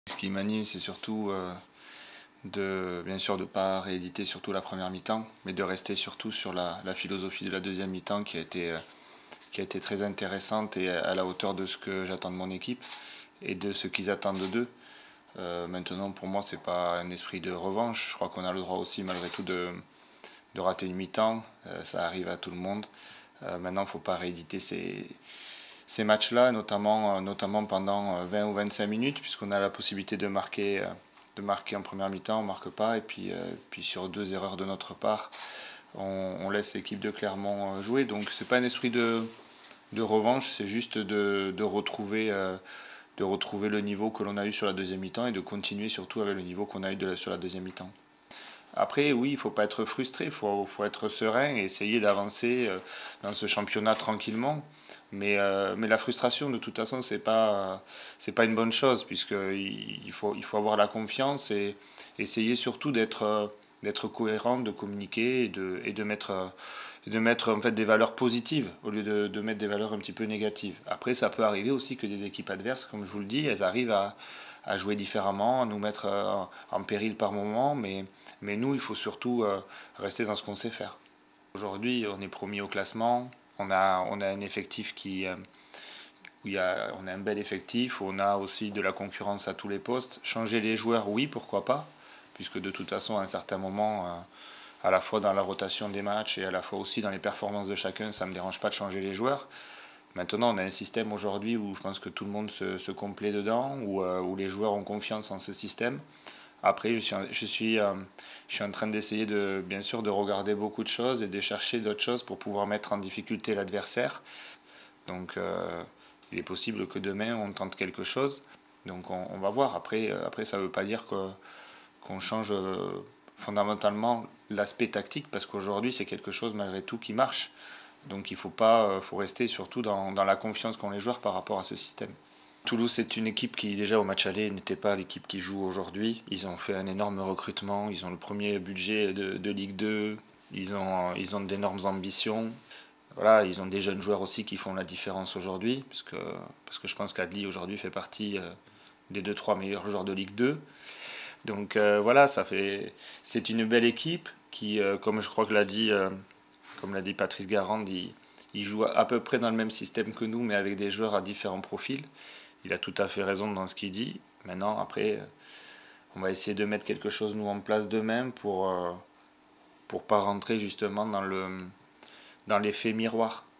Ce qui m'anime, c'est surtout bien sûr de ne pas rééditer surtout la première mi-temps, mais de rester surtout sur la philosophie de la deuxième mi-temps qui a été très intéressante et à la hauteur de ce que j'attends de mon équipe et de ce qu'ils attendent d'eux. Maintenant, pour moi, c'est pas un esprit de revanche. Je crois qu'on a le droit aussi, malgré tout, de rater une mi-temps. Ça arrive à tout le monde. Maintenant, il ne faut pas rééditer ces matchs-là, notamment pendant 20 ou 25 minutes, puisqu'on a la possibilité de marquer en première mi-temps, on ne marque pas, et puis sur deux erreurs de notre part, on laisse l'équipe de Clermont jouer. Donc c'est pas un esprit de revanche, c'est juste de retrouver le niveau que l'on a eu sur la deuxième mi-temps et de continuer surtout avec le niveau qu'on a eu sur la deuxième mi-temps. Après, oui, il ne faut pas être frustré, faut être serein et essayer d'avancer dans ce championnat tranquillement. Mais la frustration, de toute façon, c'est pas une bonne chose, puisqu'il faut avoir la confiance et essayer surtout d'être cohérent, de communiquer et de mettre en fait des valeurs positives au lieu de mettre des valeurs un petit peu négatives. Après, ça peut arriver aussi que des équipes adverses, comme je vous le dis, elles arrivent à jouer différemment, à nous mettre en péril par moment, mais nous, il faut surtout rester dans ce qu'on sait faire. Aujourd'hui, on est premier au classement, on a un effectif on a un bel effectif, on a aussi de la concurrence à tous les postes. Changer les joueurs, oui, pourquoi pas, puisque de toute façon, à un certain moment, à la fois dans la rotation des matchs et à la fois aussi dans les performances de chacun, ça ne me dérange pas de changer les joueurs. Maintenant, on a un système aujourd'hui où je pense que tout le monde se complaît dedans, où les joueurs ont confiance en ce système. Après, je suis en train d'essayer bien sûr, de regarder beaucoup de choses et de chercher d'autres choses pour pouvoir mettre en difficulté l'adversaire. Donc, il est possible que demain, on tente quelque chose. Donc, on va voir. Après, ça ne veut pas dire qu'on change fondamentalement l'aspect tactique, parce qu'aujourd'hui, c'est quelque chose, malgré tout, qui marche. Donc, faut rester surtout dans la confiance qu'ont les joueurs par rapport à ce système. Toulouse, c'est une équipe qui, déjà au match aller, n'était pas l'équipe qui joue aujourd'hui. Ils ont fait un énorme recrutement, ils ont le premier budget de Ligue 2, ils ont d'énormes ambitions. Voilà, ils ont des jeunes joueurs aussi qui font la différence aujourd'hui, parce que je pense qu'Adli aujourd'hui fait partie des 2-3 meilleurs joueurs de Ligue 2. Donc voilà, c'est une belle équipe qui, comme je crois que comme l'a dit Patrice Garande, il joue à peu près dans le même système que nous, mais avec des joueurs à différents profils. Il a tout à fait raison dans ce qu'il dit. Maintenant, après, on va essayer de mettre quelque chose nous en place de même pour pas rentrer justement dans l'effet miroir.